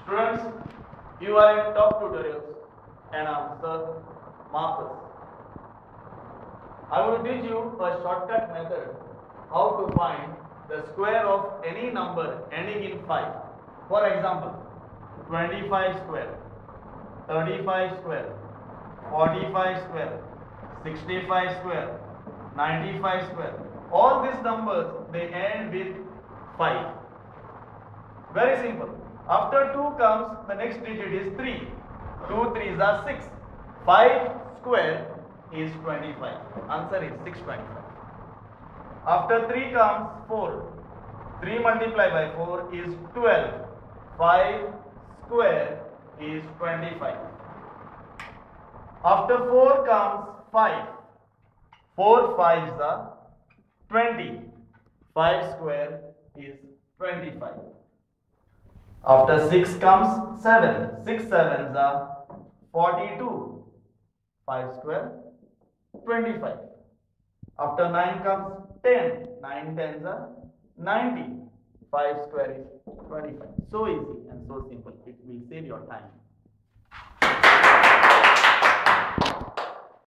Students, you are in top tutorials and I'm Sir Marcus. I will teach you a shortcut method how to find the square of any number ending in 5. For example, 25 square, 35 square, 45 square, 65 square, 95 square. All these numbers, they end with 5. Very simple. After 2 comes, the next digit is 3. 2 3s are 6. 5 square is 25. Answer is 625. After 3 comes 4. 3 multiplied by 4 is 12. 5 square is 25. After 4 comes 5. 4 5s are 20. 5 square is 25. After 6 comes 7. 6 7s are 42. 5 square 25. After 9 comes 10. 9 10s are 90. 5 square is 25. So easy and so simple. It will save your time.